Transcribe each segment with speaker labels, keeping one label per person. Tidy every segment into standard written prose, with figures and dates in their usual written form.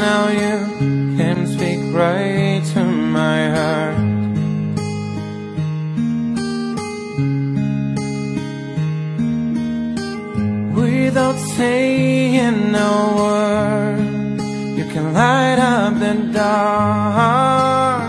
Speaker 1: now you can speak right to my heart. Without saying a word, you can light up the dark.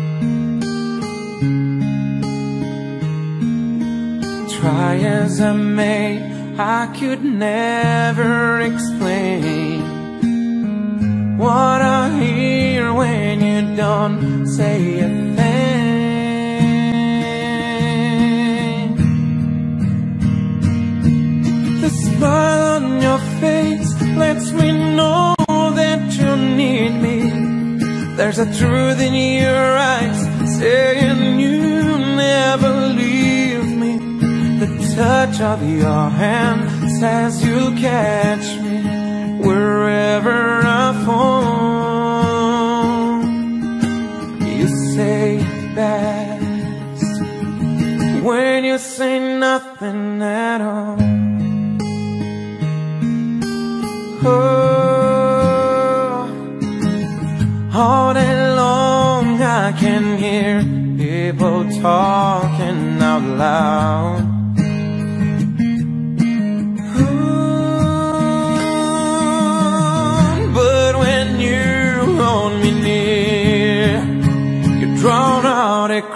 Speaker 1: Try as I may, I could never explain what I hear when you don't say a thing. The smile on your face lets me know that you need me. There's a truth in your eyes saying you never leave me. The touch of your hand says you'll catch me wherever I fall. You say it best when you say nothing at all. Oh, all day long I can hear people talking out loud. But when you hold me near, you drown out a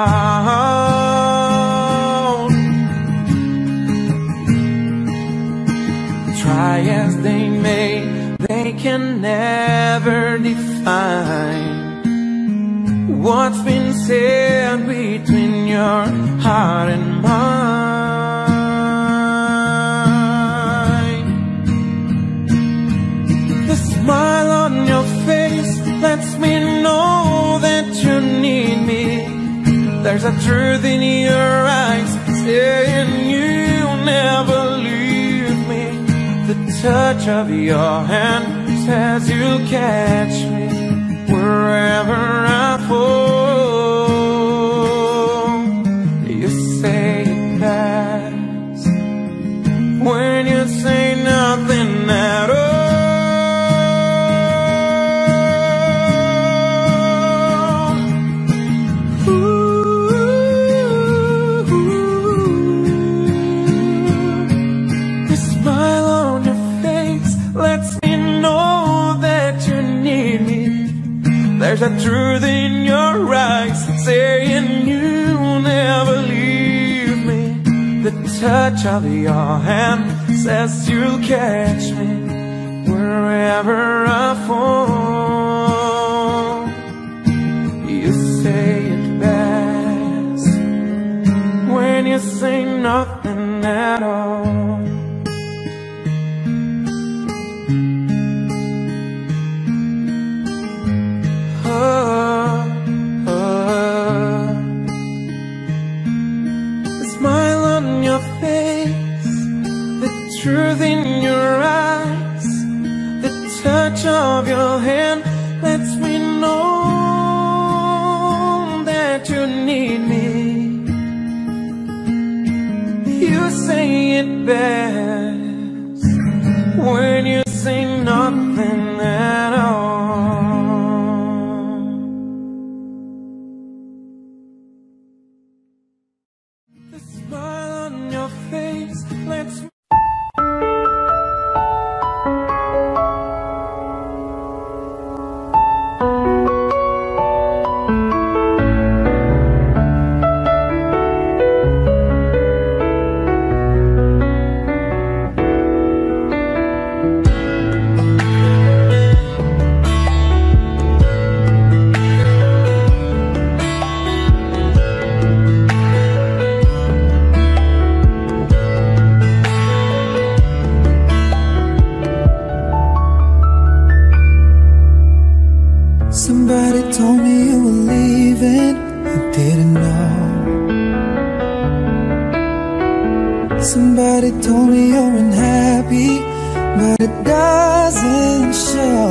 Speaker 1: crowd. Try as they may, they can never define what's been said between your heart and mine. The smile on your face lets me know that you need me. There's a truth in your eyes saying you'll never leave me. The touch of your hand says you'll catch me wherever I fall. You say it best when you say nothing at all. The smile on your face lets me know that you need me. There's a truth in your eyes saying you'll never leave me. The touch of your hand says you'll catch me wherever I fall. You say it best when you say nothing at all. Truth in your eyes, the touch of your hand lets me know that you need me. You say it best when you say nothing at all. The smile on your face lets me
Speaker 2: Somebody told me you were leaving, I didn't know. Somebody told me you're unhappy, but it doesn't show.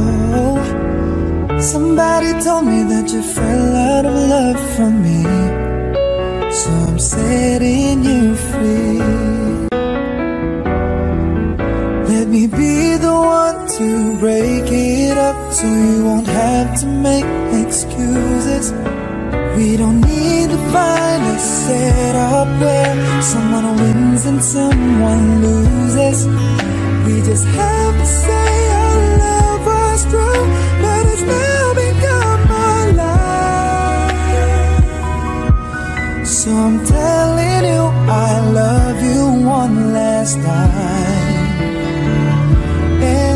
Speaker 2: Somebody told me that you fell out of love from me, so I'm setting you free. Let me be the one to to break it up so you won't have to make excuses. We don't need to find a setup where someone wins and someone loses. We just have to say our love was true, but it's now become our life. So I'm telling you I love you one last time. And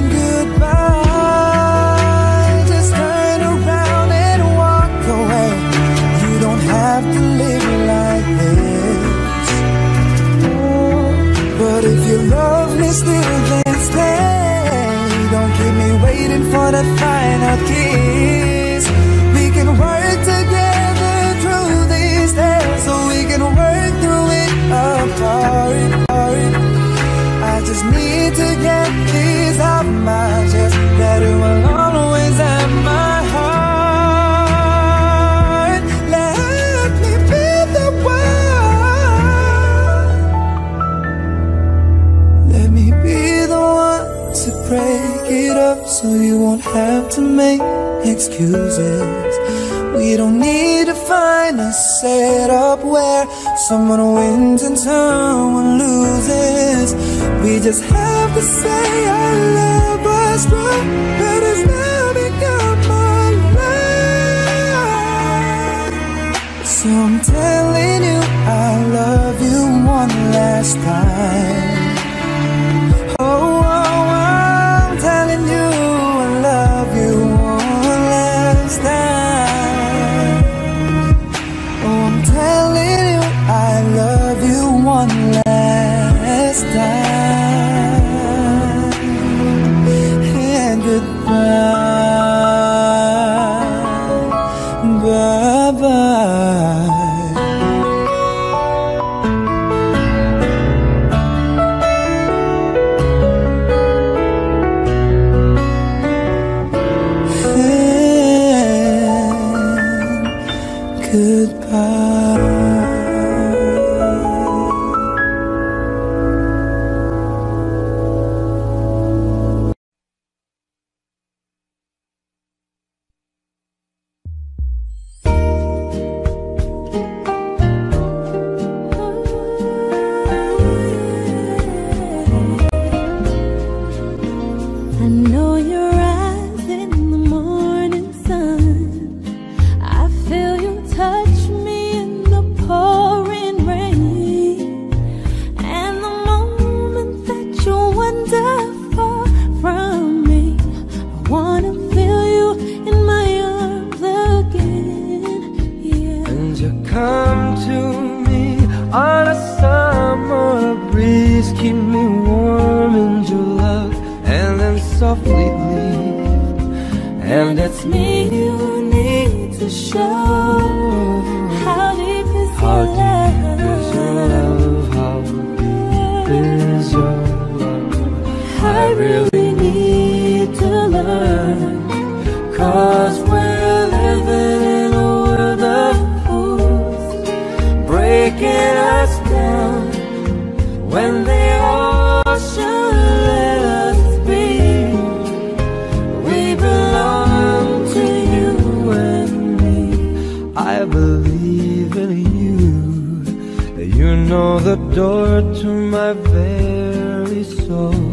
Speaker 2: goodbye, just turn around and walk away. You don't have to live like this. But if you love me still, then stay. Don't keep me waiting for the final kiss. We can work together through these days, so we can work through it apart. I just need to get this off my chest, that it will always have my heart. Let me be the one. Let me be the one to break it up so you won't have to make excuses. We don't need to find a setup where someone wins and someone loses. We just have to say our love was wrong, but it's now become our life. So I'm telling you I love you one last time. Oh, I'm telling you I love you one last time. Oh, I'm telling you I love you one last time. And goodbye, bye-bye.
Speaker 3: I know your eyes in the morning sun. I feel you touch me in the pouring rain. And the moment that you wander far from me, I wanna feel you in my arms again, yeah.
Speaker 1: And you come to me on a summer breeze, keep me warm in your love, and then softly leave. And it's
Speaker 3: Me you need to show. How deep is
Speaker 1: how
Speaker 3: your
Speaker 1: deep is your love? How deep is your love?
Speaker 3: I really need to learn,
Speaker 1: 'Cause we're living in a world of fools, breaking us down when they all should let us be. We belong to you and me. I believe in you. You know the door to my very soul.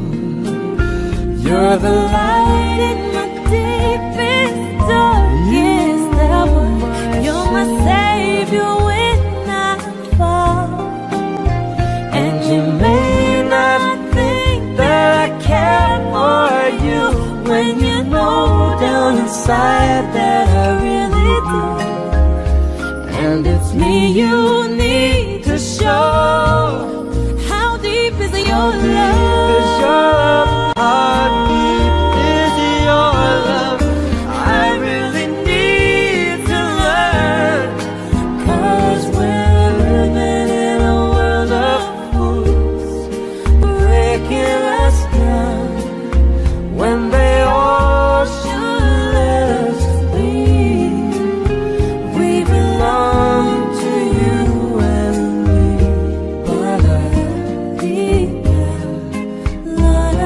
Speaker 1: You're the
Speaker 3: light in my deepest, darkest hour. You're my savior when I fall.
Speaker 1: And you may not think that I care for you,
Speaker 3: When you know down inside that I really do.
Speaker 1: and it's
Speaker 3: Me you need to show. How deep is your love?
Speaker 1: is your love. How deep is your love? I really need to learn,
Speaker 3: 'Cause we're living in a world of fools,
Speaker 1: breaking us down when they all should let us be.
Speaker 3: we belong
Speaker 1: To you and me,
Speaker 3: but I deep down, Lord,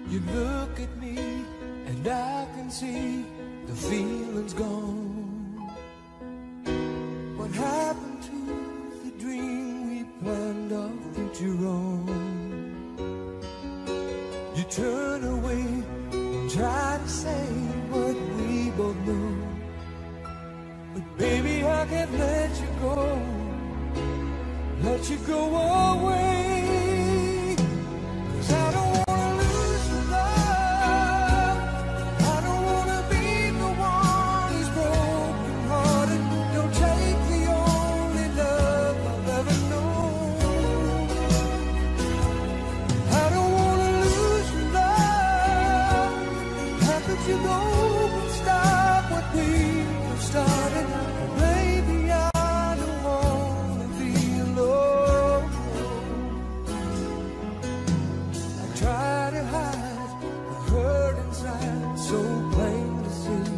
Speaker 1: You look at me and I can see the feeling's gone. What happened to the dream we planned our future on? You turn away and try to say what we both know, but baby, I can't let you go away. 'Cause I don't wanna lose your love. I don't wanna be the one who's broken hearted. Don't take the only love I've ever known. I don't wanna lose your love. How could you go and stop what we have started? Baby, I don't wanna be alone. I try to hide the hurt inside, so plain to see.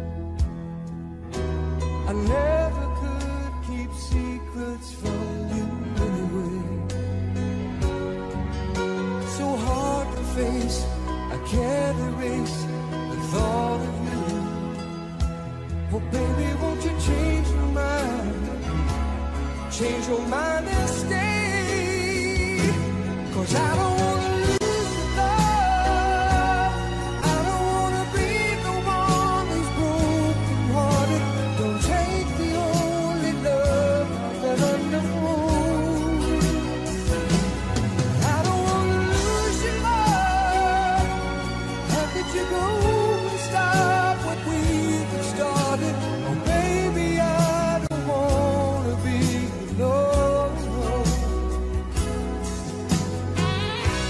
Speaker 1: I never could keep secrets from you anyway. So hard to face, I can't erase the thought of you. Oh baby, won't you change your mind? Change your mind and stay. 'Cause I don't wanna lose your love. I don't wanna be the one who's broken hearted. Don't take the only love I've ever known. I don't wanna lose your love. How could you go and stop what we started? Oh baby, I don't wanna be alone.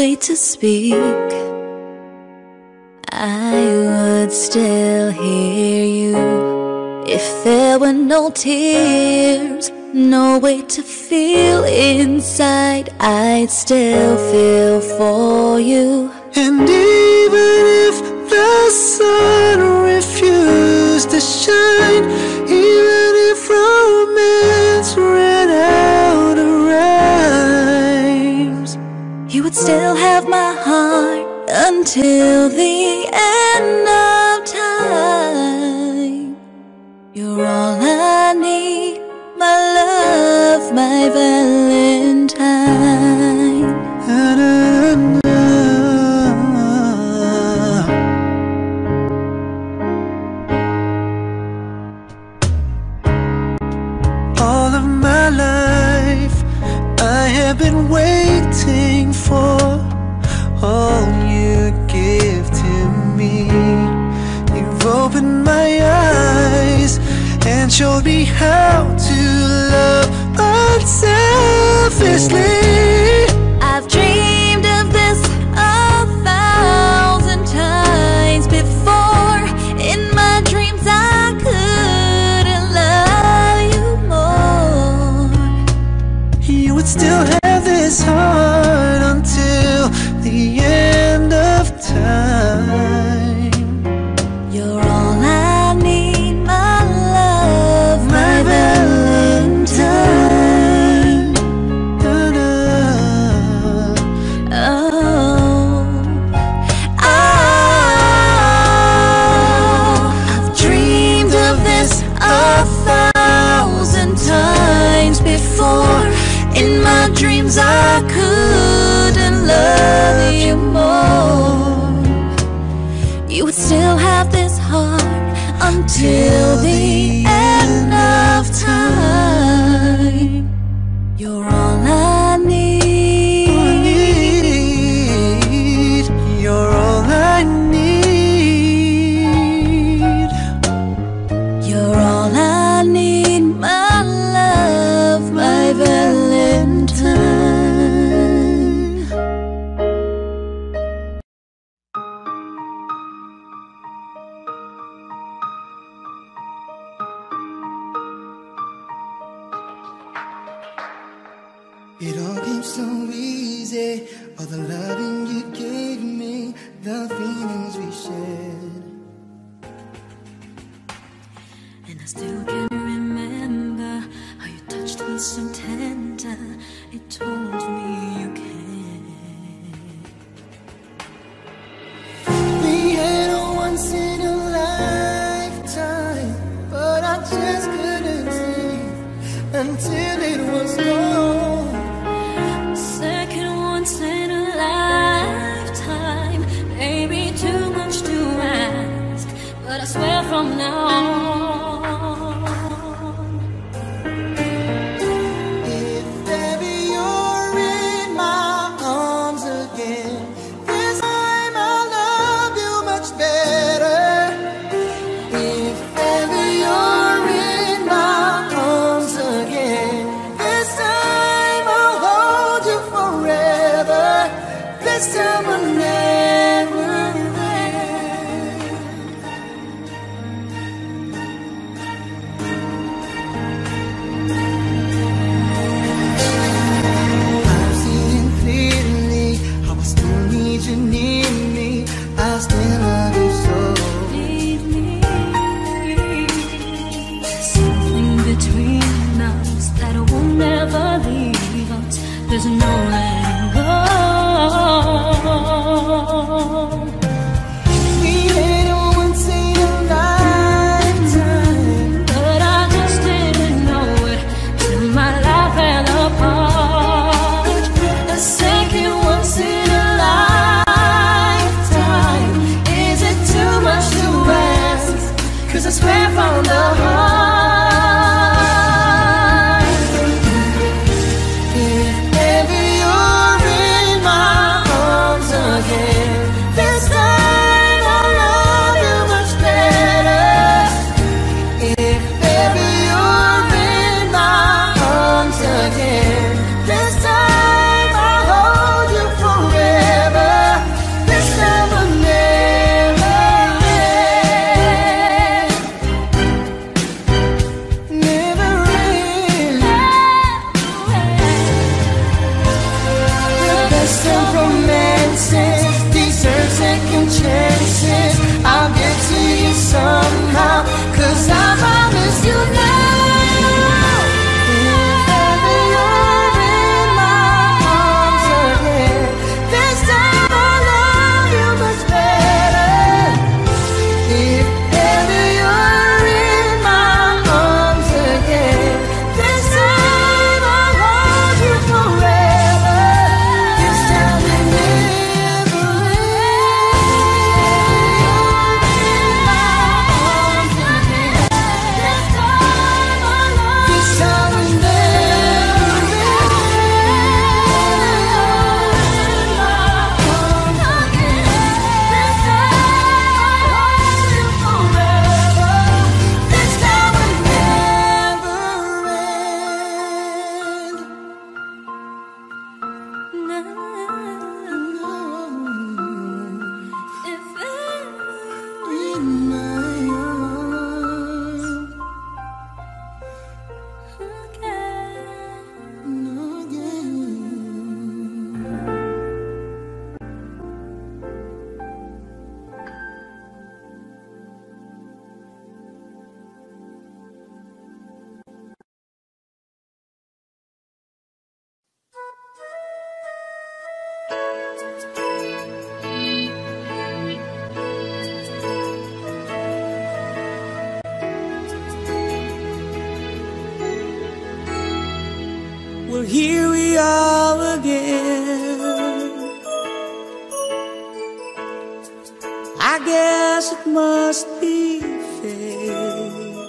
Speaker 3: way to speak, I would still hear you. If there were no tears, no way to feel inside, I'd still feel for you.
Speaker 2: And even if the sun refused to shine, even if romance ran out of rhymes,
Speaker 3: you would still have my heart until the end of time. You're all I need, my love, my Valentine.
Speaker 2: All of my life I have been waiting for all you give to me. You've opened my eyes and showed me how to love unselfishly.
Speaker 3: I've dreamed of this 1,000 times before. In my dreams I couldn't love you more.
Speaker 2: You would still have this heart until the end of time.
Speaker 3: You're all I need, my love, my Valentine. I've dreamed of this 1,000 times before. In my dreams I couldn't love you more. You would still have this heart until the end of time. You're all I need.
Speaker 2: You're all I need.
Speaker 3: You're all I need, my love, my Valentine.
Speaker 2: It all came so easy, all the loving you gave me, the feelings we shared.
Speaker 3: And I still can remember how you touched me so tender. It told me you cared.
Speaker 2: We had a once in a lifetime, but I just couldn't see until it was gone.
Speaker 3: Second once in a lifetime, maybe too much to ask, but I swear from now on,
Speaker 2: If ever you're in my arms again, this time I'll love you much better. If ever you're in my arms again, this time I'll hold you forever. This time I'll never end. I've seen it clearly, how I still need you near me. I still love you so.
Speaker 3: leave me. Something between us that will never leave us. There's no letting go.
Speaker 2: We had a once in a lifetime,
Speaker 3: But I just didn't know it till my life fell apart. A second once in a lifetime, is it too much to ask? 'Cause I swear from the heart,
Speaker 2: if ever you're in my arms again, this time I'll love you much better. If ever you're in my arms again, this time I'll hold you forever. here we are again. I guess it must be fate.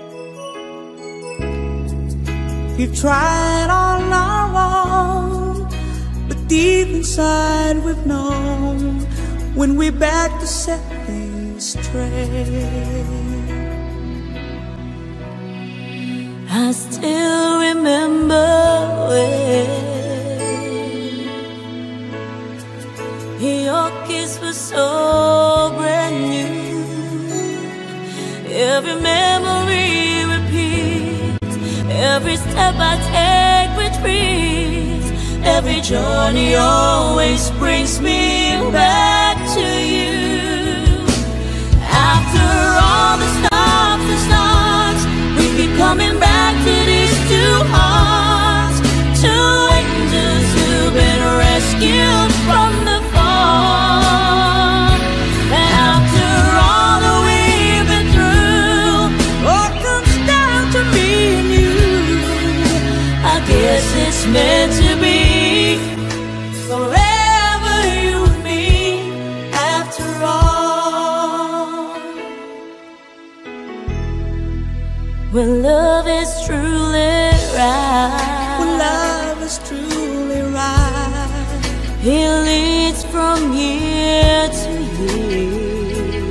Speaker 2: We've tried all our own, but deep inside we've known when we're back to set things straight.
Speaker 3: I still remember when your kiss was so brand new. Every memory repeats, every step I take retreats, every journey always brings me back to you. After all the stops and starts, we keep coming back to these two hearts, two angels who've been rescued from the fall. And after all that we've been through, what comes down to me and you, I guess it's meant to be. Forever you and me, after all. When love is truly right,
Speaker 2: When love is truly right,
Speaker 3: it leads from year to year.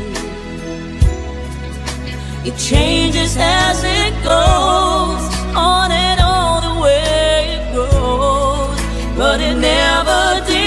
Speaker 3: It changes as it goes, on and on the way it goes, but it never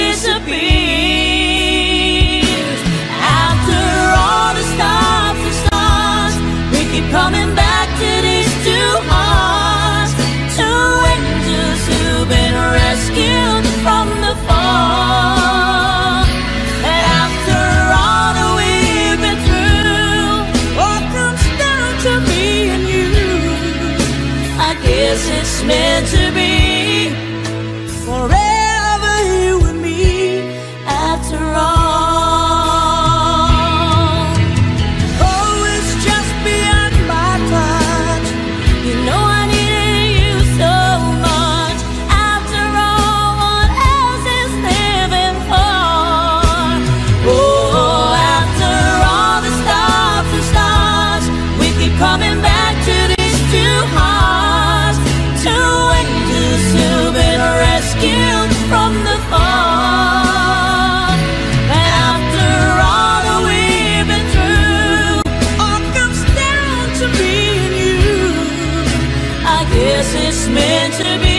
Speaker 3: disappears. After all the stops and starts, we keep coming back to these two hearts, two angels who've been rescued from the fall. And after all that we've been through, what comes down to me and you, I guess it's meant to be.
Speaker 2: forever you and me,
Speaker 3: After all,
Speaker 2: oh, it's just beyond my touch.
Speaker 3: you know I needed you so much. After all, what else is living for? Oh, after all the stops and starts, we keep coming back to these two hearts, two angels who've been rescued from the fall. And after all that we've been through,
Speaker 2: All comes down to me and you,
Speaker 3: I guess it's meant to be.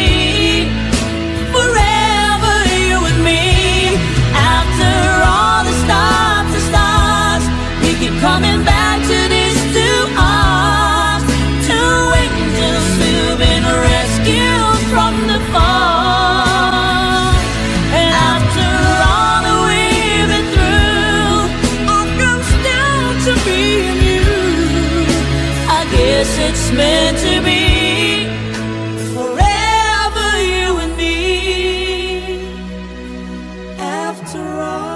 Speaker 3: Forever you and me. After all the stops and starts, we keep coming back to these two hearts, two angels who've been rescued from the fall. And after all that we've been through,
Speaker 2: all comes down to me and you,
Speaker 3: I guess it's meant to be. Forever you and me.
Speaker 2: after all.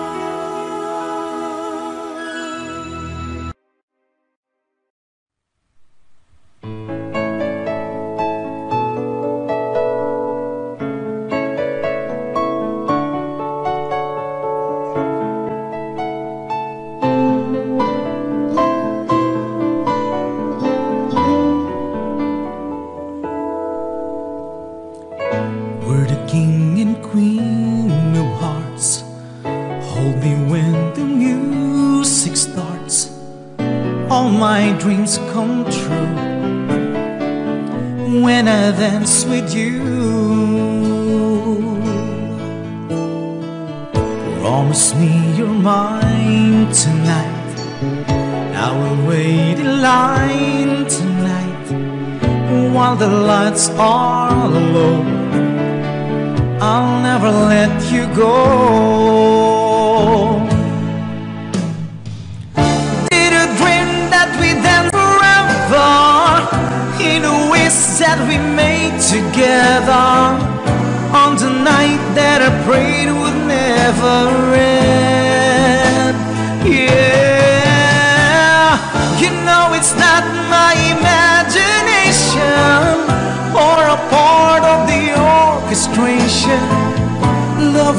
Speaker 2: We're the king and queen of hearts. Hold me when the music starts. All my dreams come true when I dance with you. Promise me you're mine tonight. I will wait in line tonight while the lights are low. I'll never let you go. Did you dream that we dance forever in the ways that we made together on the night that I prayed would never end? Yeah, you know it's not my imagination or a part of the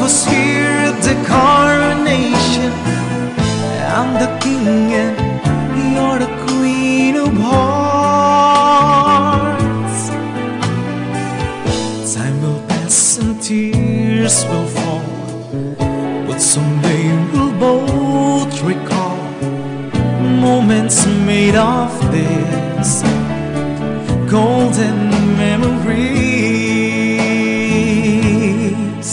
Speaker 1: was here at the coronation. I'm the king and you're the queen of hearts. Time will pass and tears will fall, but someday we'll both recall moments made of this golden memories.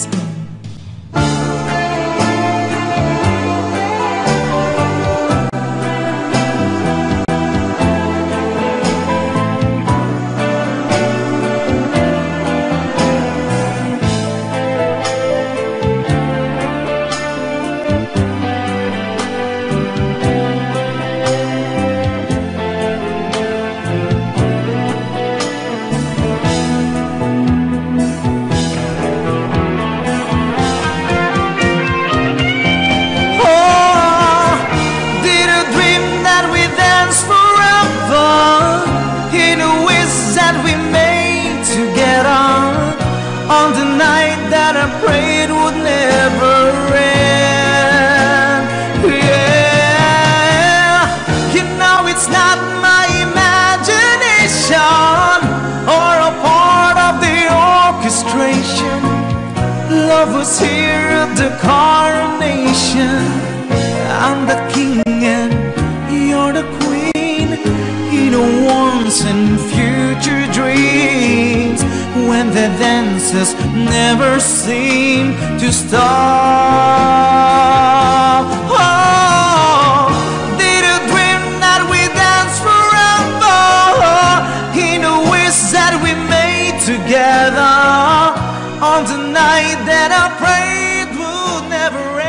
Speaker 1: On the night that I prayed would never end. Yeah, you know it's not my imagination or a part of the orchestration. Love was here at the coronation. I'm the king and you're the queen in a once and future dreams, when the dances never seem to stop. Oh, did you dream that we dance forever in a wish that we made together on the night that I prayed would never end?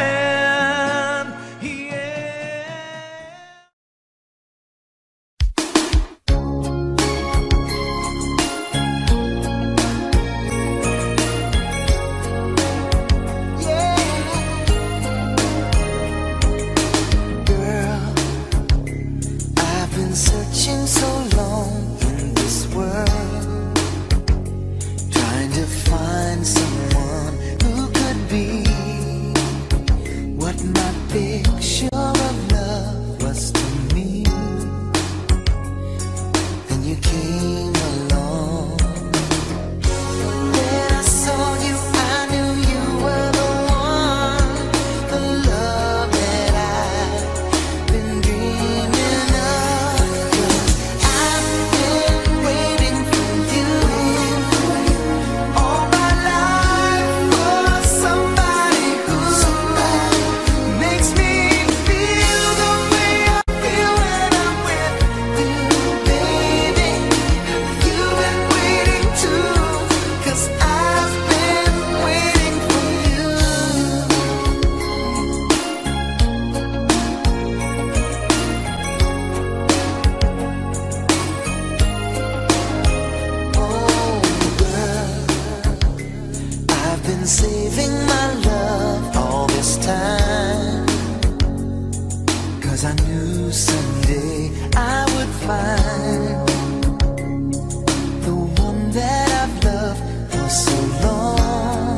Speaker 2: Saving my love all this time, 'cause I knew someday I would find the one that I've loved for so long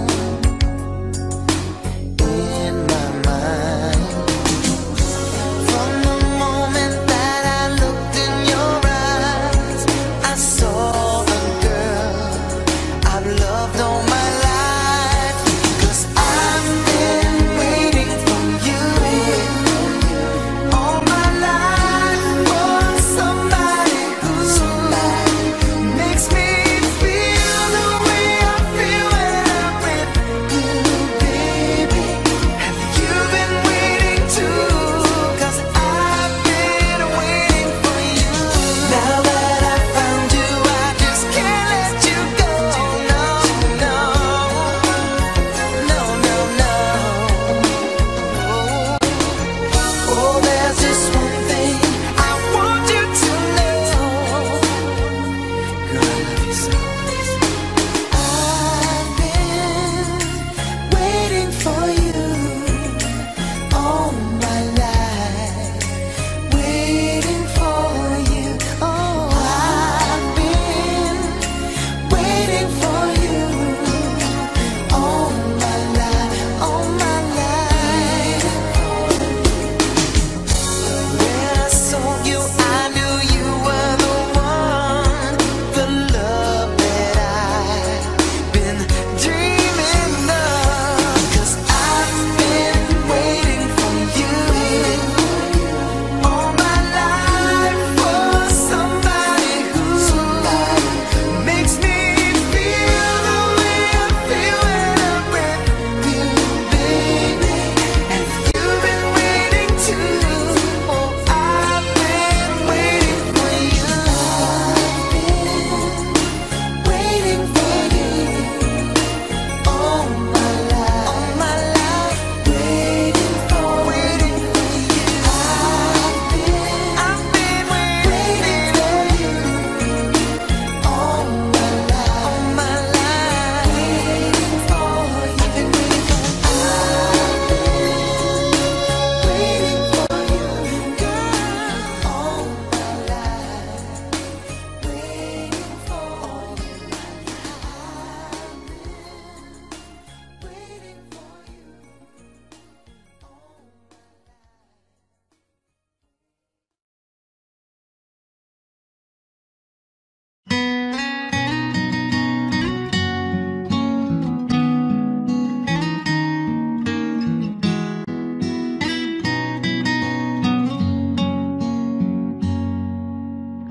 Speaker 2: in my mind. From the moment that I looked in your eyes, I saw the girl I've loved all my life. All my life for somebody who's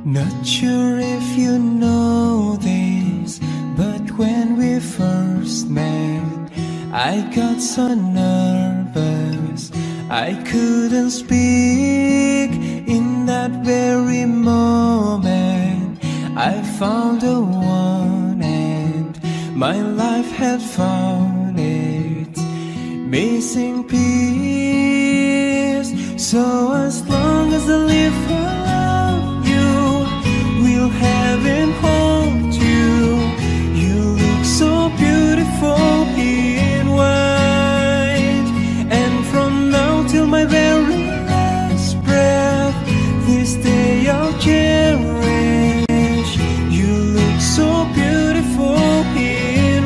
Speaker 2: Not sure if you know this, but when we first met, I got so nervous I couldn't speak. In that very moment I found the one, and my life had found its missing piece. So as long as I live, I love you, will have and hold you. You look so beautiful in white, and from now till my very last breath, this day I'll cherish. You look so beautiful in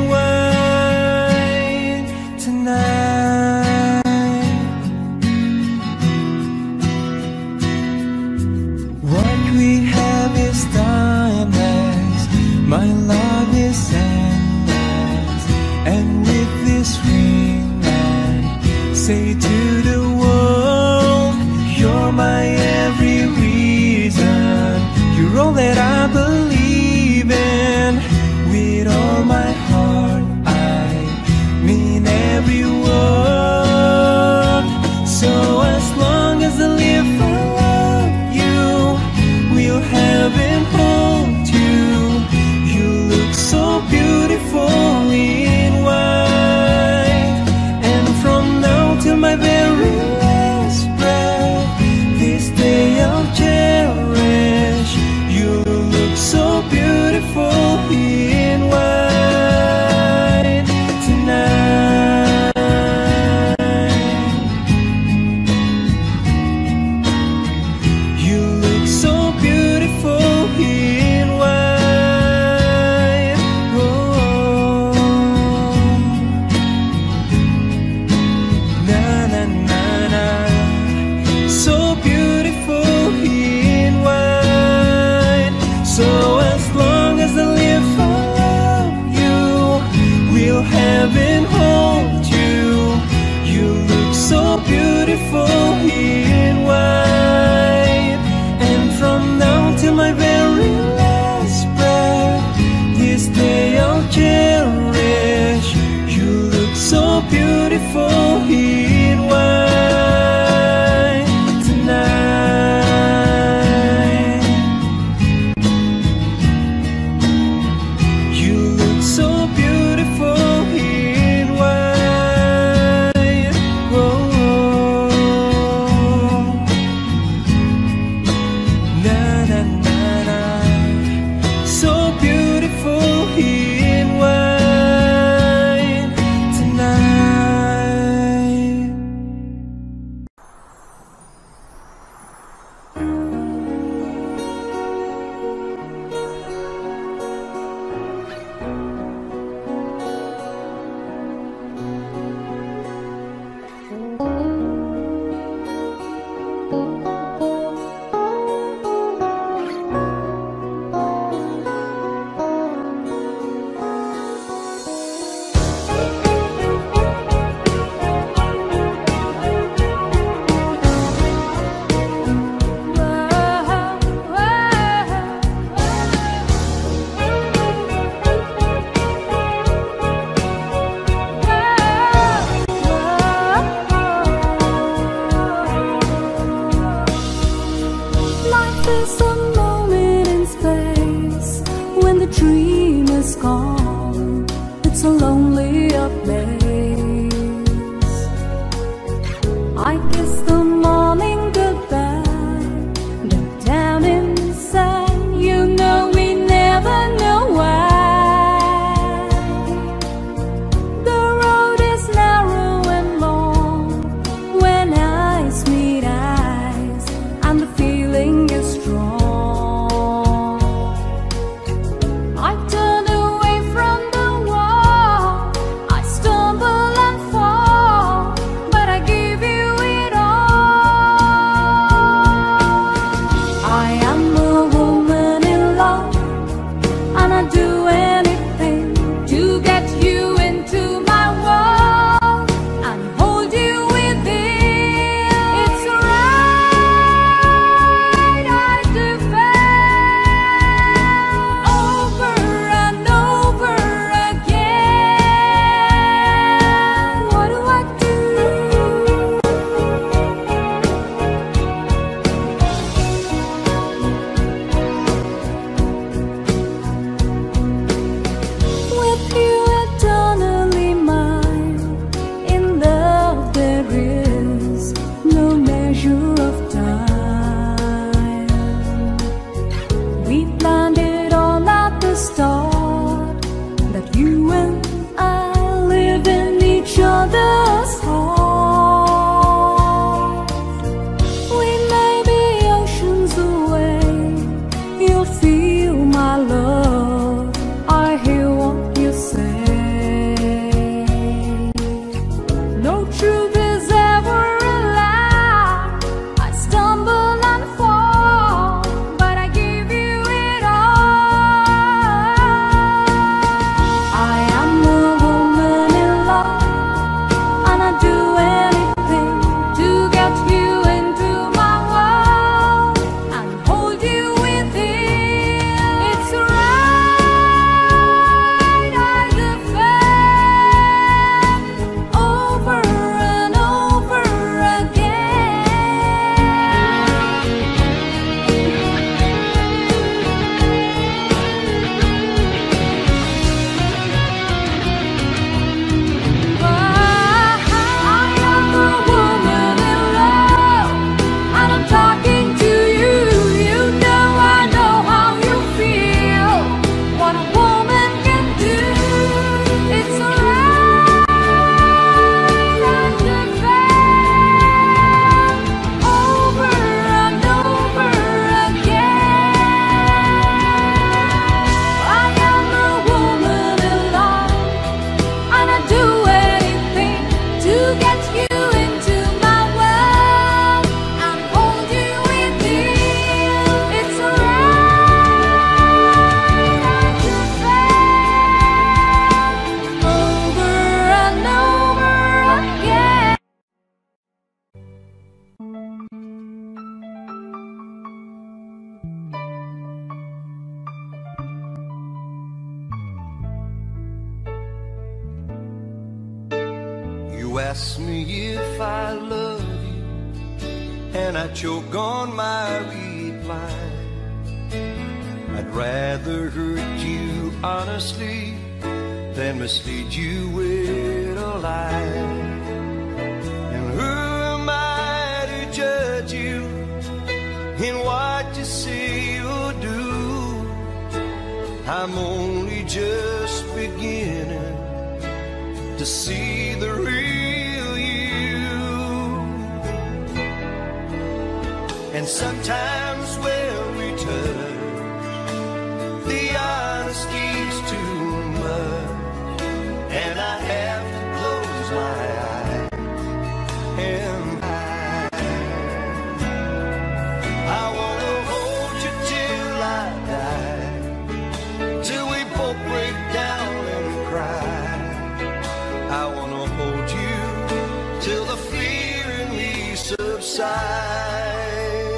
Speaker 2: white tonight. What we have is timeless, my love is endless, and with this ring I say to the world, you're my every reason. You're all that I believe in. With all my heart I mean every word. So as long as I live, I love you, will have and hold you. You look so beautiful in white, and from now till my very last breath, this day I'll cherish. You look so beautiful in white tonight. You look so beautiful in white. Oh. Na na na na, so beautiful in white. So as long as I live, I love you, will have and hold you. You look so beautiful in white, and from now till my very last breath, this day I'll cherish. You look so beautiful in white tonight. You look so beautiful in white. Oh, na na na na, so beautiful in white tonight.
Speaker 3: Life is a moment in space when the dream is gone. It's a lonely place. I kiss the morning goodbye, deep down inside. You know we never know why. The road is narrow and long when eyes meet eyes, and the feeling is strong.
Speaker 4: you ask me if I love you, and I choke on my reply. I'd rather hurt you honestly than mislead you with a lie. And who am I to judge you in what you say or do? I'm only just beginning to see the real you. And sometimes when we touch, the honesty's too much, and I have to close my eyes and I wanna hold you till I die, till we both break down and cry. I wanna hold you till the fear in me subsides.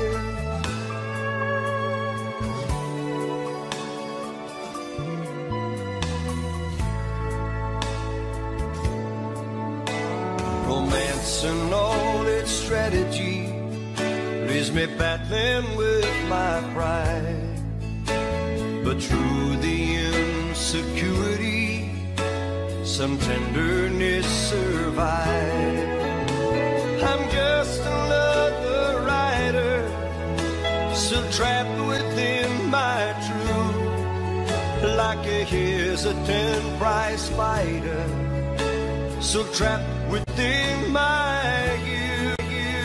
Speaker 4: Romance and all its strategy leaves me battling with my pride, but through the insecurity, some tenderness survives. I'm just another writer, still trapped within my truth, like a hesitant prize fighter, still trapped within my youth.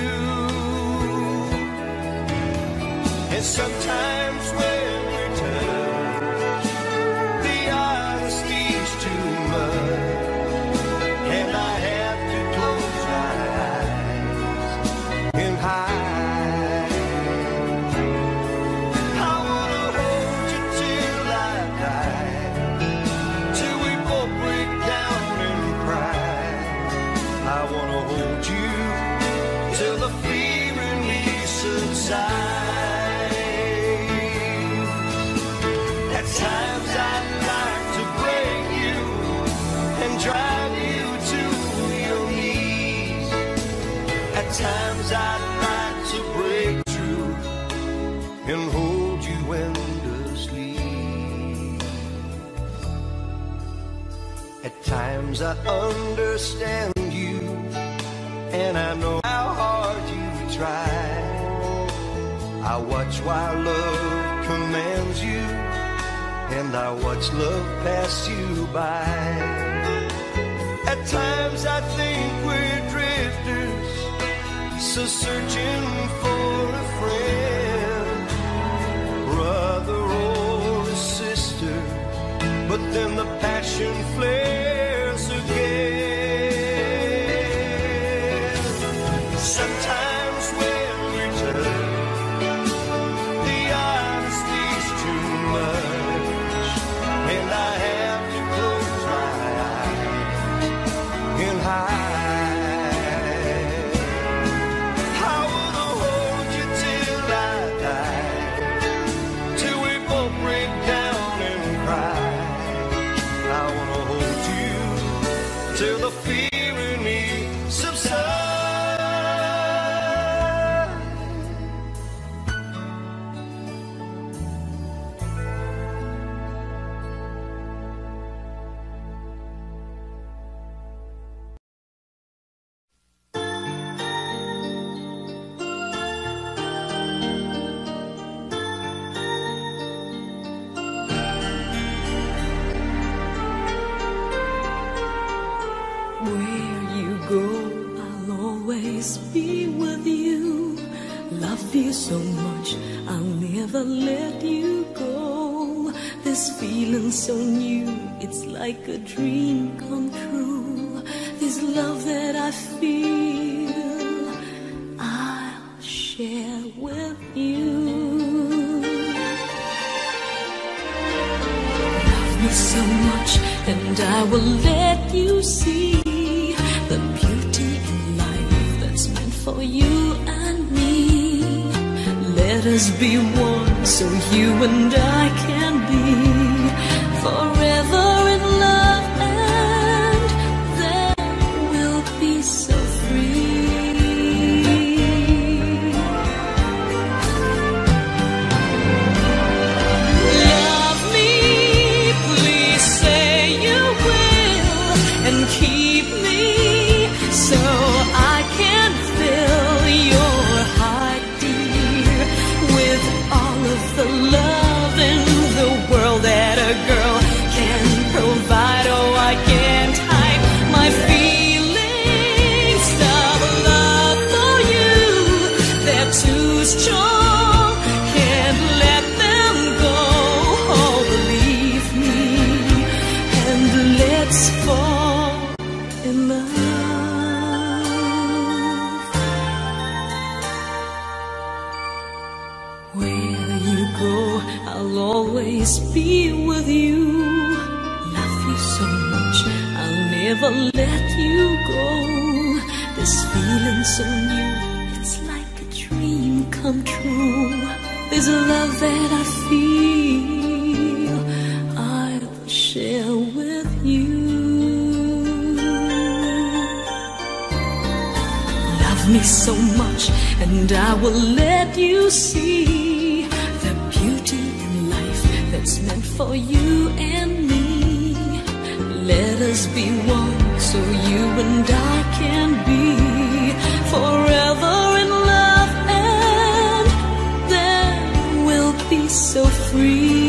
Speaker 4: And sometimes when we touch, the honesty's too much, and I have to close my eyes and hide. I wanna hold you till I die, till we both break down and cry. I wanna hold you till the fear in me subsides. At times I'd like to break you and drive you to your knees. At times I'd like to break through and hold you endlessly. At times I understand you, and I know how hard you try. I watch while love commands you, and I watch love pass you by. At times I think we're drifters, so searching for a friend, brother or a sister, but then the passion flares again. Sometimes when we touch, the honesty's too much, and I have to close my eyes and hide. I wanna hold you till I die, till we both break down and cry. I wanna hold you till the fear in me subsides.
Speaker 3: Where you go, I'll always be with you. Love you so much, I'll never let you go. This feeling so new, it's like a dream come true. This love that I feel, I'll share with you. Love me so much, and I will let you see the beauty in life that's meant for you and me. Let us be one so you and I can be forever in love, and there will be strong, can't let them go. Oh, believe me, and let's fall in love. Where you go, I'll always be with you. Love you so much, I'll never let you go. This feeling so new, it's like a dream come true. There's a love that I feel I'll share with you. Love me so much, and I will let you see the beauty in life that's meant for you and me. Let us be one, so you and I can be forever in love, and then we'll be so free.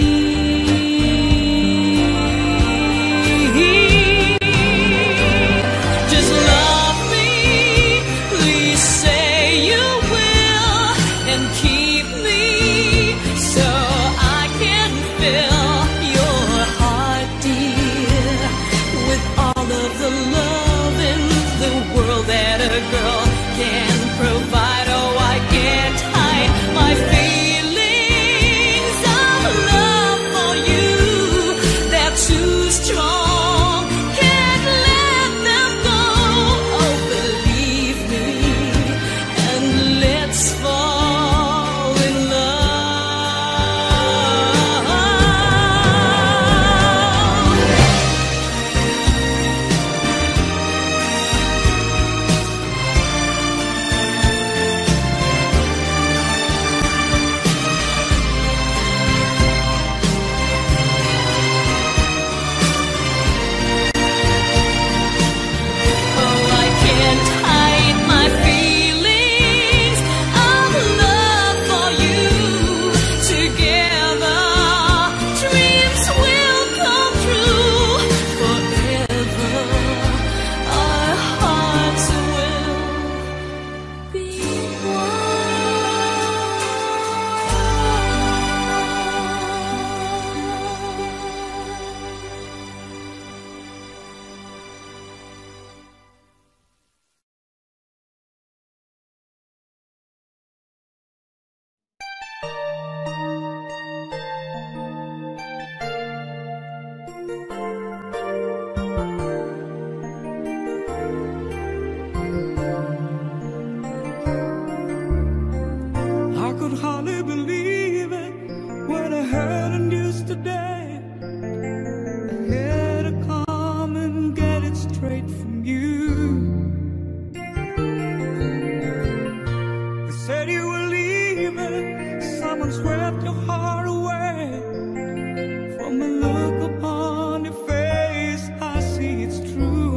Speaker 3: Just love me, please say you will, and keep me so I can fill your heart, dear, with all of the love in the world that a girl can provide. Oh, I can't hide my feelings of love for you. They're too strong, can't let them go. Oh, believe me, and let's fall in love. Oh, I can't hide my feelings of love for you. Together, dreams will come true. Forever, our hearts will be
Speaker 1: I could hardly believe it when I heard the news today. I had to come and get it straight from you. They said you were leaving, someone swept your heart away. From the look upon your face, I see it's true.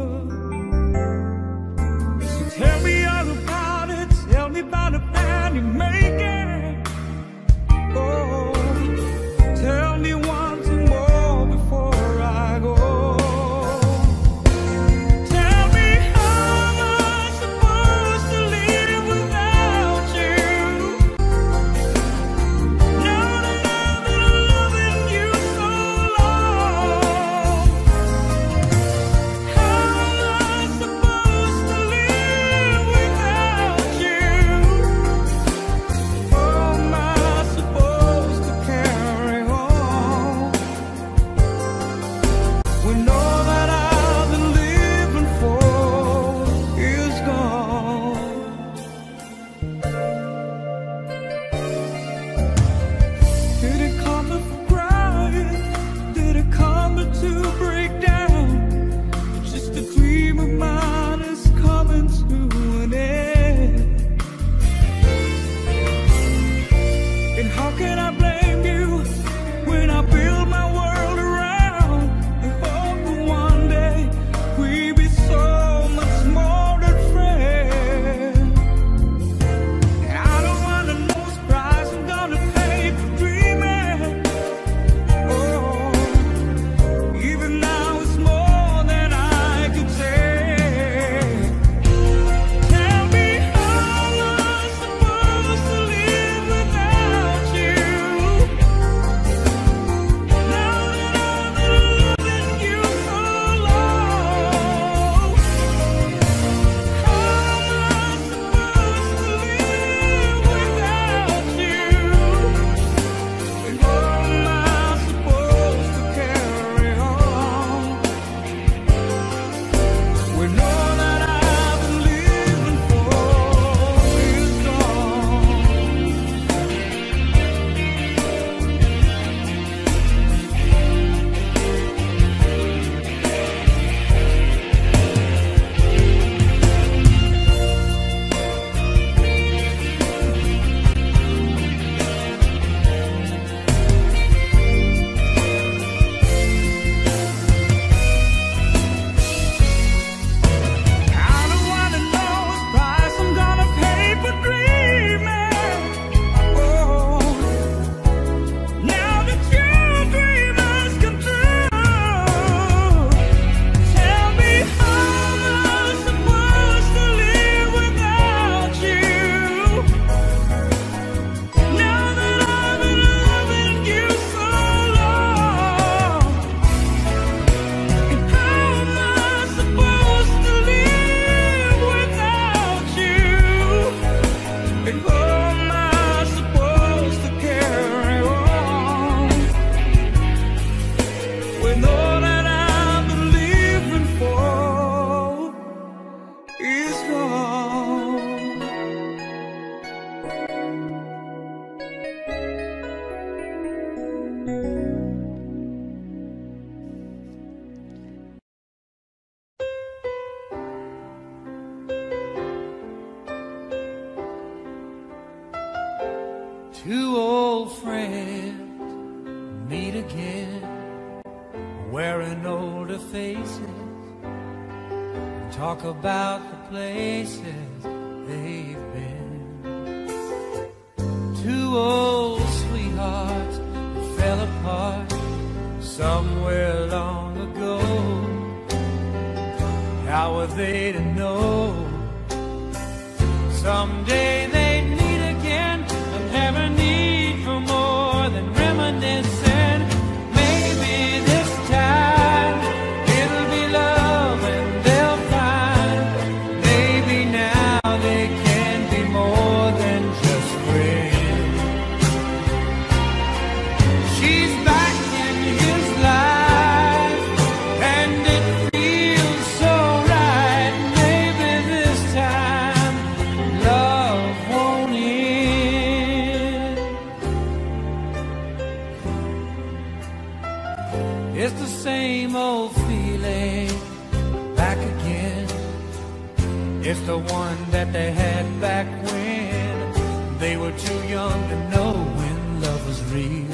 Speaker 1: So tell me all about it, tell me about the plan you're making. Oh, tell me once more before I go. Tell me how I'm supposed to live without you. Now that love Two old friends meet again, wearing older faces, and talk about the places they've been. Two old sweethearts that fell apart somewhere long ago. How were they to know someday they'd meet again and have a need for more than reminiscing? Maybe this time it'll be love and they'll find maybe now they can be more than just friends. She's back in his life and it feels so right. Maybe this time love won't end. It's the same old feeling back again. It's the one that they had back when they were too young to know when love was real.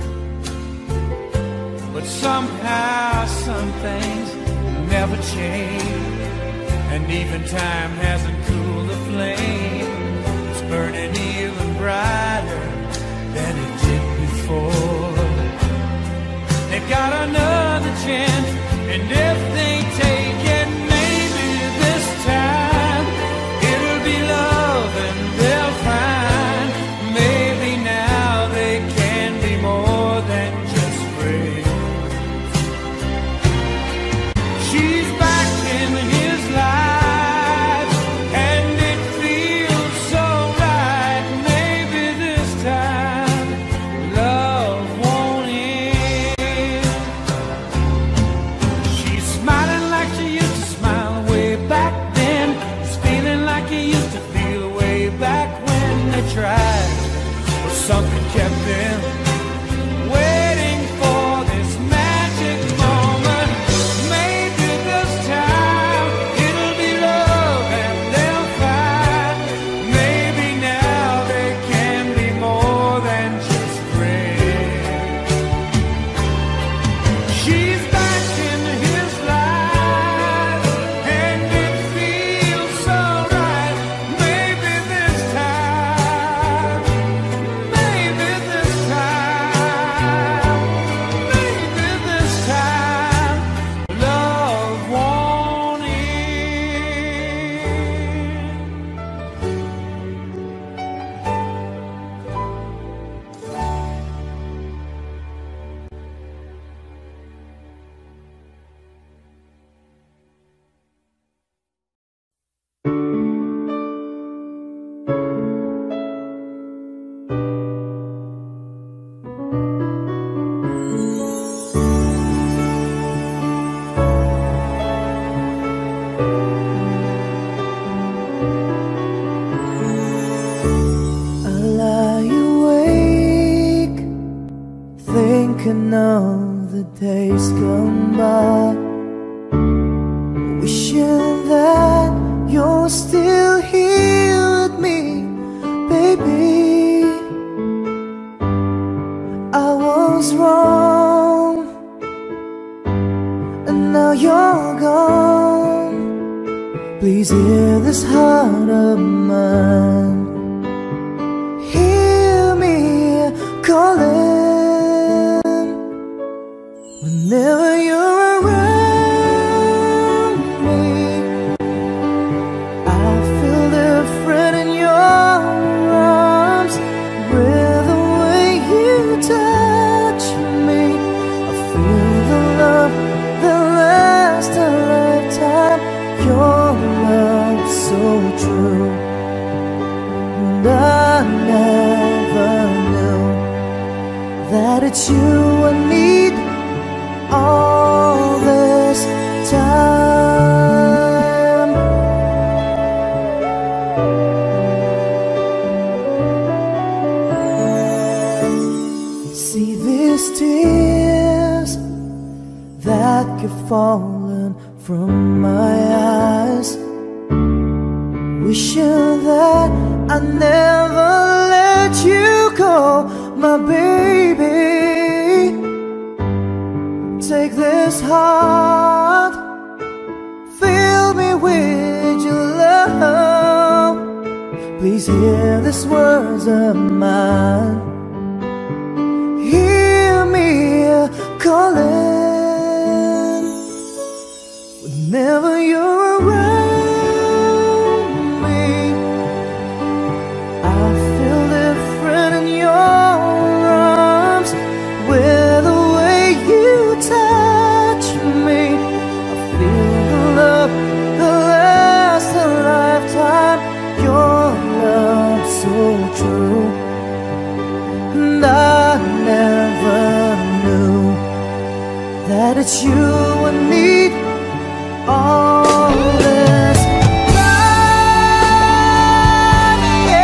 Speaker 1: But somehow some things never change, and even time hasn't cooled the flame. It's burning even brighter than it did before. They got another chance, and if they take it, maybe this time it'll be love and they'll find maybe now they can be more than just friends. She's back in his life and it feels so right. Maybe this time love won't end. She's smiling like she used to smile way back then. He's feeling like he used to feel way back when they tried, but something kept them waiting for this magic moment. Maybe this time it'll be love and they'll find maybe now they can be more than just friends. She's back in his life and it feels so right. Maybe this time, maybe this time, maybe this time love won't end.
Speaker 2: I lie awake, thinking of the days gone by, wishing that you're still here with me, baby. I was wrong, and now you're gone. Please hear this heart of mine. Hear me calling whenever you're around me. I feel different in your arms, with the way you touch me. I feel the love that lasts a lifetime. Your love so true, and I never knew that it's you I need all this time. See these tears that keep falling from my eyes, wishing that I never let you go. my baby. Take this heart, fill me with your love. Please hear these words of mine. Hear me calling. Whenever you're around me, I feel different in your arms. With the way you touch me, I feel the love that lasts a lifetime. Your love so true, and I never knew that it's you I need. All this time,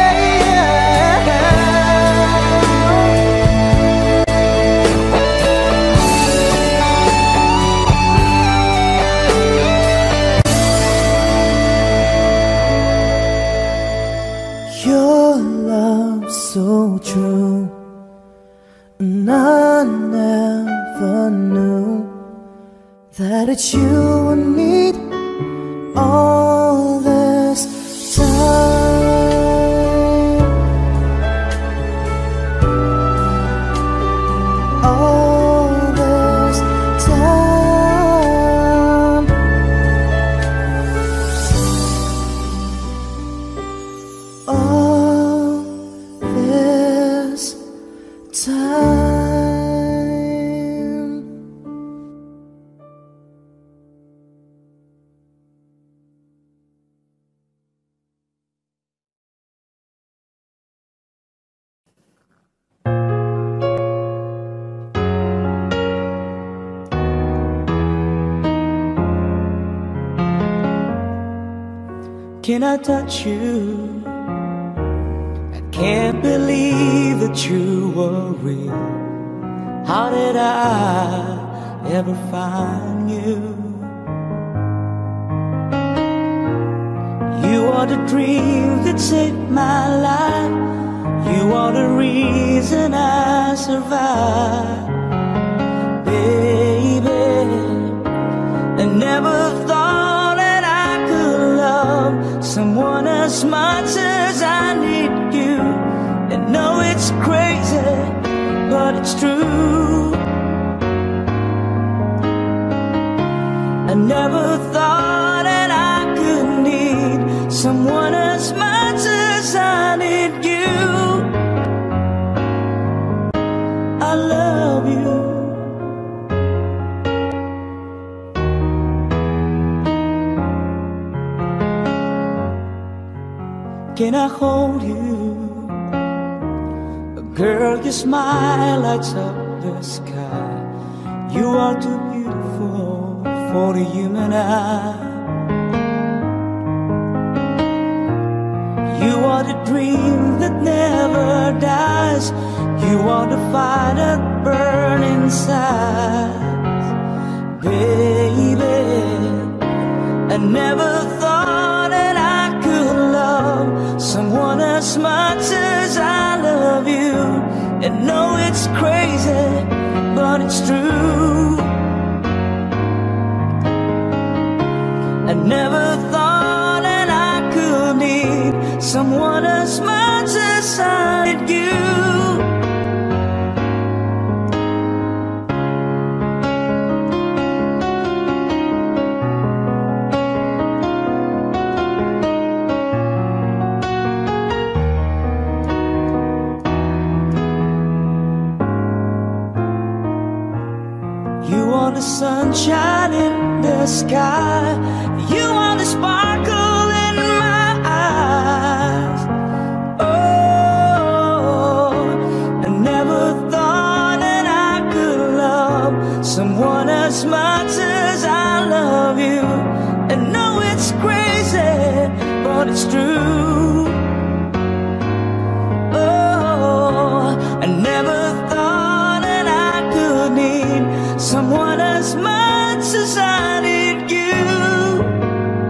Speaker 2: your love so true, and I never knew that it's you I need all this time. All this time. All this time.
Speaker 1: Can I touch you? I can't believe that you were real. How did I ever find you? You are the dream that saved my life. You are the reason I survive. Baby, I never thought that I could love someone as much as I need you. And know it's crazy, but it's true. I never thought that I could need someone as much as I need you. I love you. Can I hold you? Girl, your smile lights up the sky. You are too beautiful for the human eye. You are the dream that never dies. You are the fire that burns inside. Baby, I never thought that I could love someone as much as I love you. And know it's crazy, but it's true. I never thought that I could need someone as much as I need you. You are the sunshine in the sky. You are the sparkle in my eyes. Oh, I never thought that I could love someone as much as I love you. And know it's crazy, but it's true. Oh, I never thought that I could need someone as much as I need you.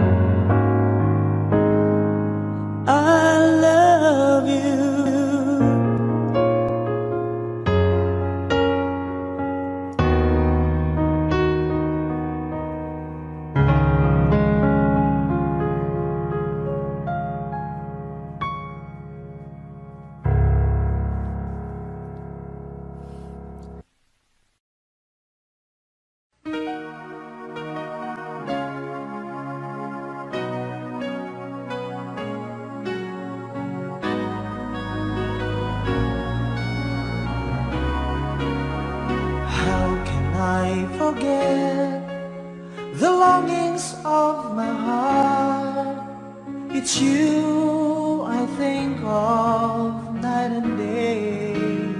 Speaker 2: you I think of night and day.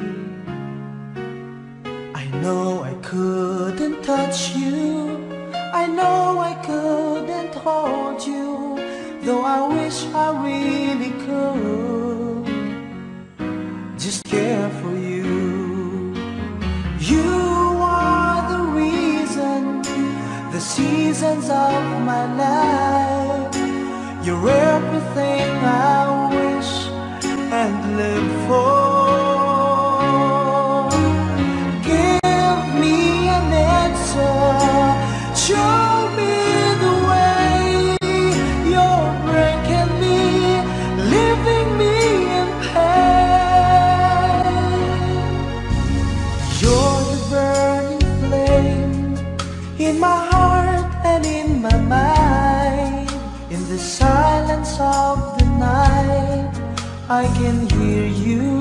Speaker 2: I know I couldn't touch you, I know I couldn't hold you, though I wish I really could just care for you. You are the reason, the seasons of my life. You're everything I wish and live for. Give me an answer, show me the way. You're breaking me, leaving me in pain. You're the burning flame in my heart and in my mind. In the silence of the night, I can hear you.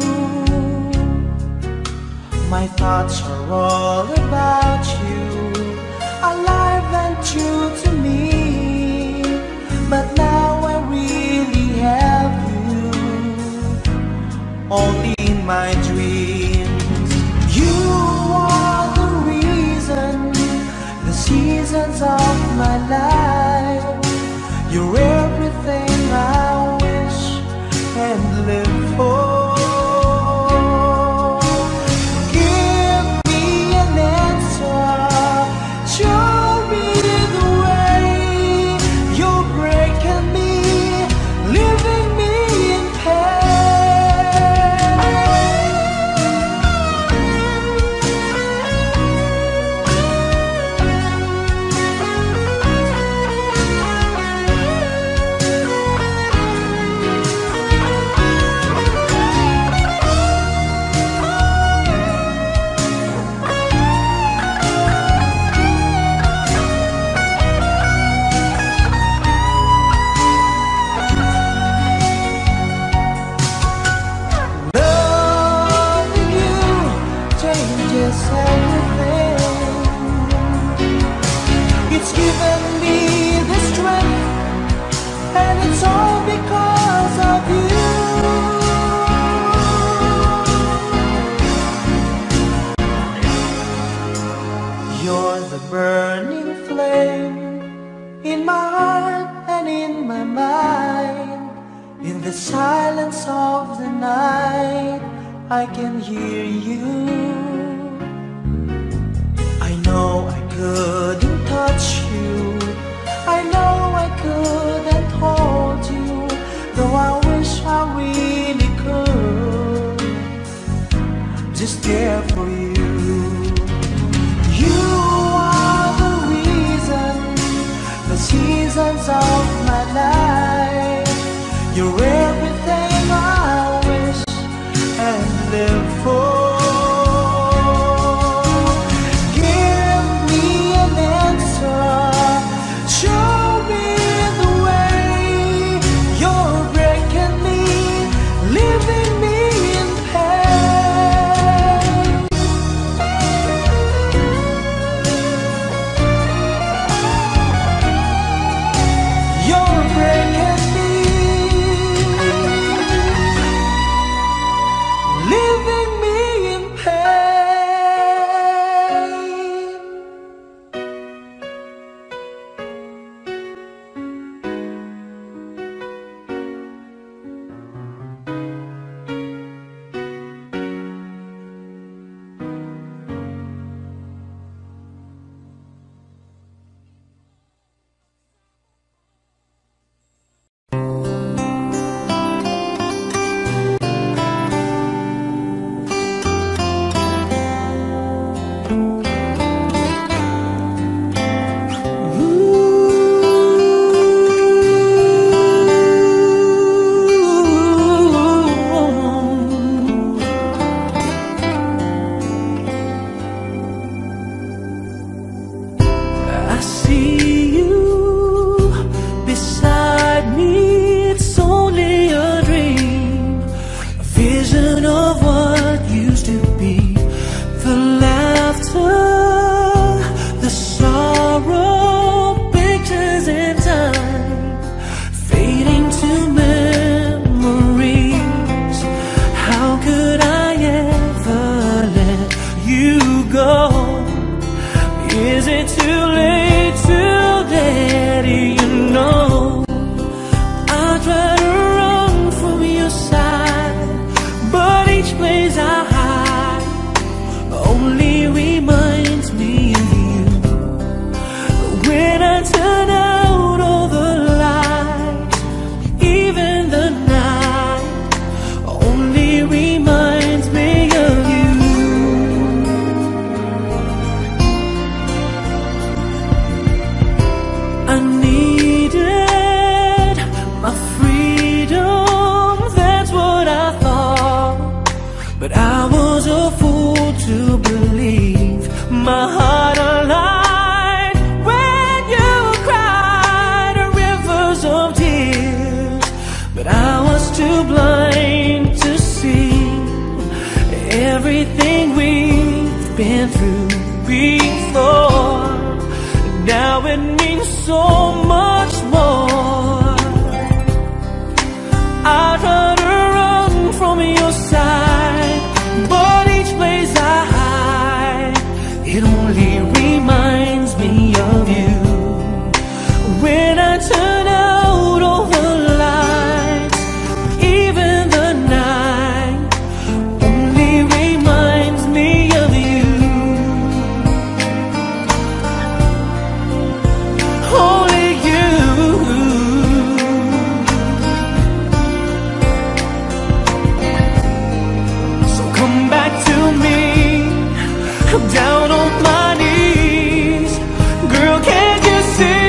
Speaker 2: My thoughts are all about you, alive and true to me. But now I really have you, only in my dreams. You are the reason, the seasons of my life. You're everything I wish and live for. Give me an answer, show me the way. You're breaking me, leaving me in loving you changes everything. It's given me the strength, and it's all because of you. You're the burning flame in my heart and in my mind. In the silence of the night, I can hear you. I know I couldn't touch you, I know I couldn't hold you, though I wish I really could just care for you. You are the reason, the seasons of my life. You're everything I wish and live for. Give me an answer, show me the way. You're breaking me, leaving me in pain. You're breaking me,
Speaker 1: everything we've been through before. Now it means so much more. I try to run from your side, but each place I hide, it only reminds me of you. When I turn out all the lights, even the night only reminds me of you. Only you. So come back to me, I'm down on my knees. Girl, can't you see?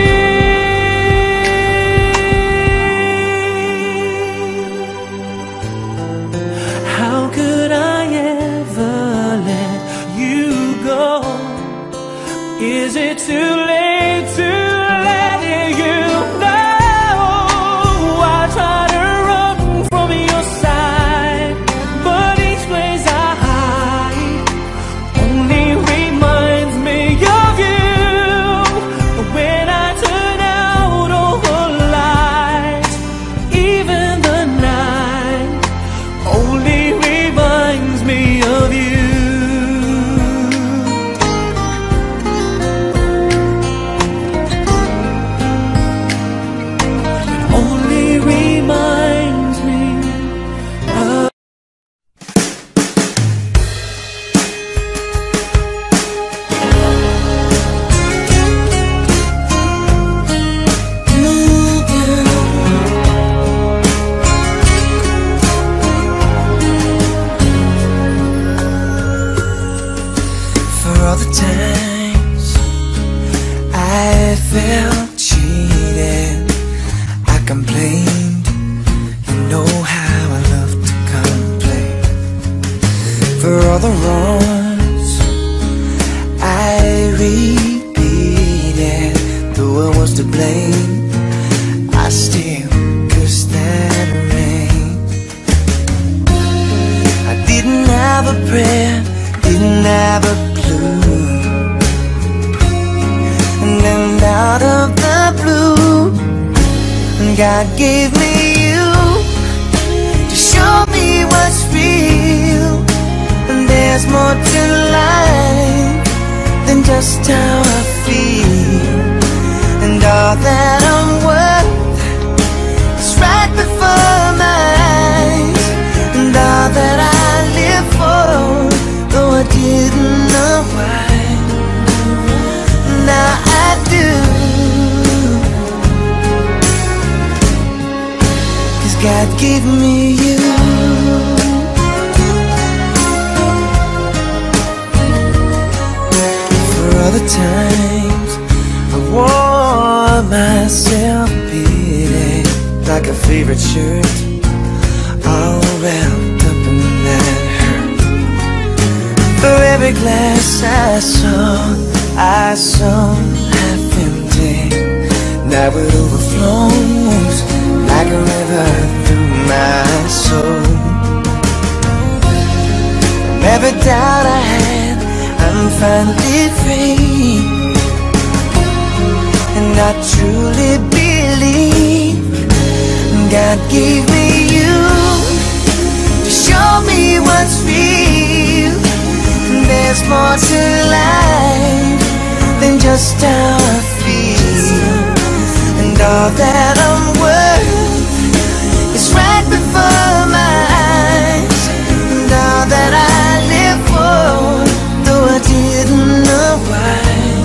Speaker 1: How could I ever let you go? Is it too late to let you know? I try to run from your side, but each place I hide only reminds me of you. When I turn out all the lights, even the night only reminds me of you. Only reminds me of
Speaker 2: For all the times I felt cheated, I complained. You know how I love to complain. For all the wrongs I repeated, though I was to blame, I still cursed that rain. I didn't have a prayer, didn't have a clue, and then out of the blue, God gave me you to show me what's real. And there's more to life than just how I feel. And all that I'm worth is right before my eyes. And all that I live for, though I didn't know why, now I do. 'Cause God gave me you. For all the times I wore myself beating like a favorite shirt, all wrapped up in that hurt. For every glass I saw half empty, now it overflows like a river through my soul. From every doubt I had, I'm finally free, and I truly believe God gave me you to show me what's real. And there's more to life than just how I feel. And all that I'm worth is right before my eyes. And all that I live for, though I didn't know why,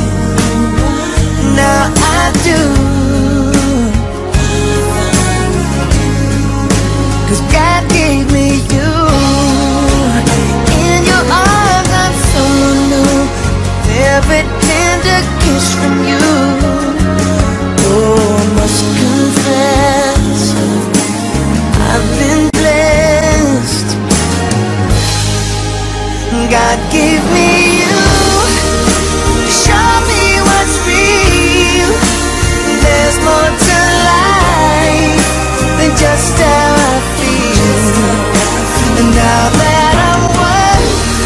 Speaker 2: now I do. 'Cause God gave me you. In your arms I'm someone new, every tender kiss from you. Oh, I must confess, I've been blessed. God gave me you to show me what's real. There's more to life than just how I feel. And now that I'm worth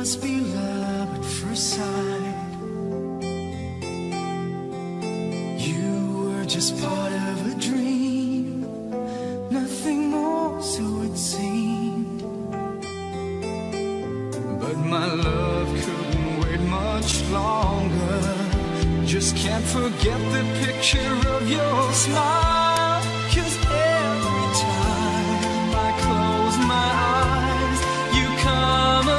Speaker 2: must be love at first sight. You were just part of a dream, nothing more, so it seemed. But my love couldn't wait much longer. Just can't forget the picture of your smile. 'Cause every time I close my eyes, you come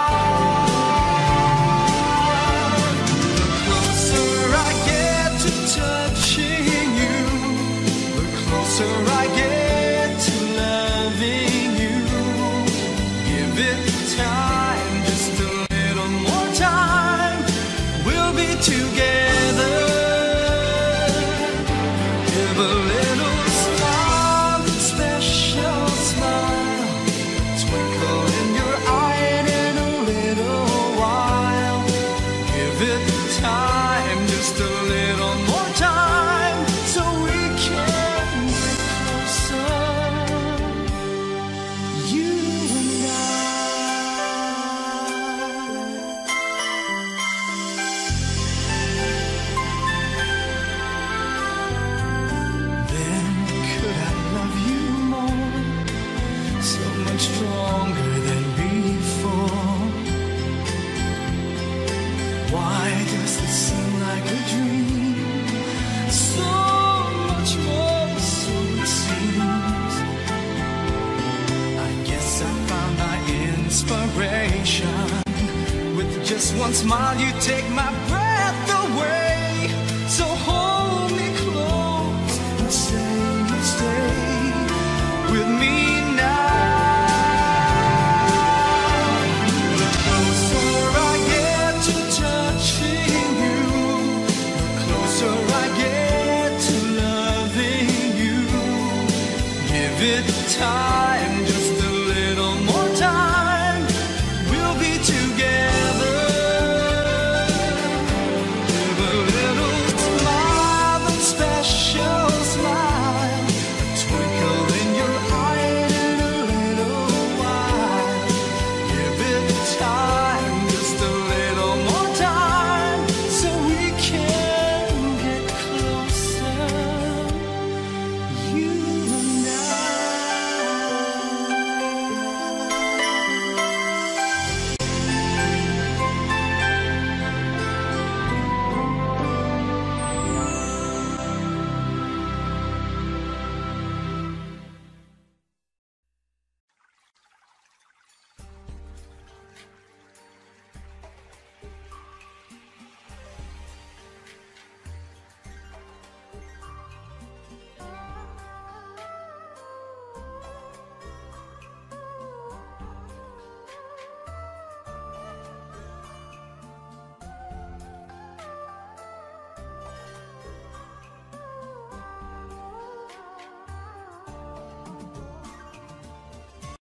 Speaker 2: alive. The closer I get to touching you, the closer I get to loving you. Give it time, just a little more time, we'll be together. Give a little smile, that special smile, twinkle in your eye, and in a little while, give it time, just a little more time, so we can get closer, you and Then could I love you more, so much stronger than before? Why does this seem like a dream? So much more, so it seems. I guess I found my inspiration. With just one smile, you take my breath